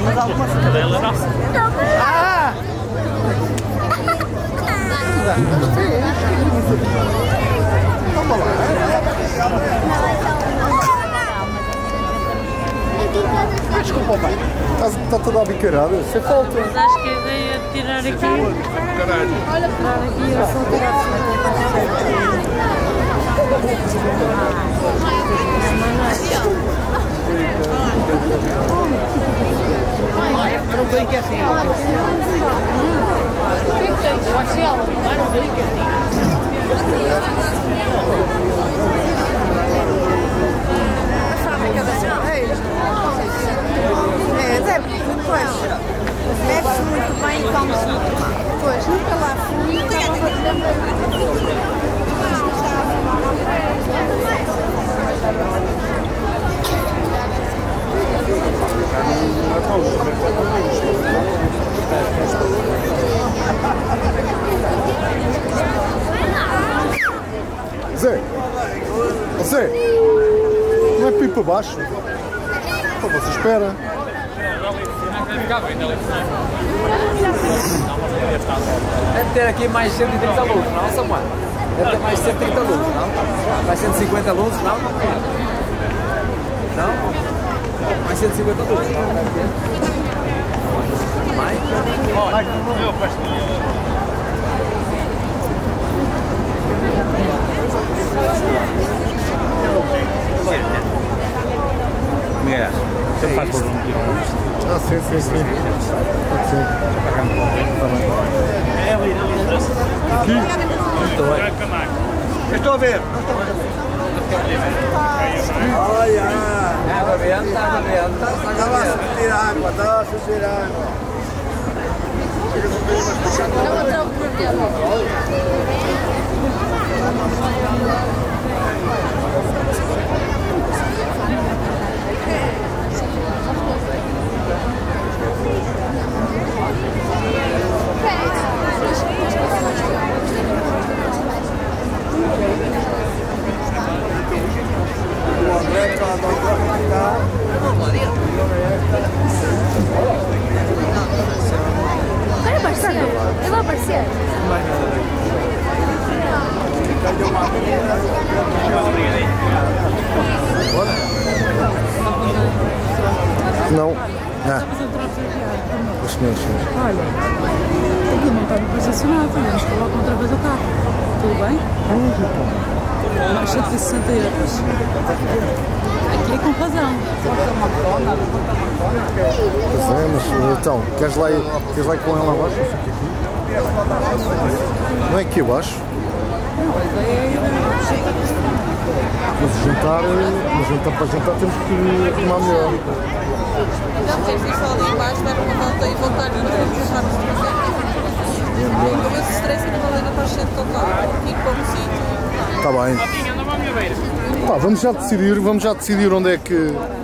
Mas alguma cadela é nossa. Ah! Vamos lá. Desculpa, pai. Está tudo a bicarada. Você falta. Mas acho que a ideia é tirar aqui. Caralho. Olha, tirar aqui e só tirar Era um brinco assim. Era um brinco assim. A fábrica das Ferreiras. Deve, pois. Bebe-se muito bem e come-se muito mal. Pois, nunca lá fui. Zé, não é para ir para baixo? Pô, você espera. Deve ter aqui mais 130 luzes, não, Samuel? Deve ter mais 130 luzes, não? Mais 150 luzes, não? Não? Mais 150 luzes, não? Mais? Olha, eu gosto. Mira, você faz por um Ah, sim. Aqui? Estou a ver. Olha! Água benta, água benta. Estava a subir água, estava a subir água. Vai aparecer? Ele vai aparecer? Não. Os senhores. Olha, aqui não está posicionado, temos que colocar outra vez o carro. Tudo bem? Mais 160 euros. Aqui é com razão. Pois é, mas então, queres lá ir com ela abaixo? Não é aqui abaixo? Mas para jantar temos que arrumar melhor. Então tens isto ali embaixo, dar uma volta e voltar e deixar nos com esse stress ainda vale a pena estar cheio de autocarro, aqui como sítio. Está bem. Pá, vamos já decidir onde é que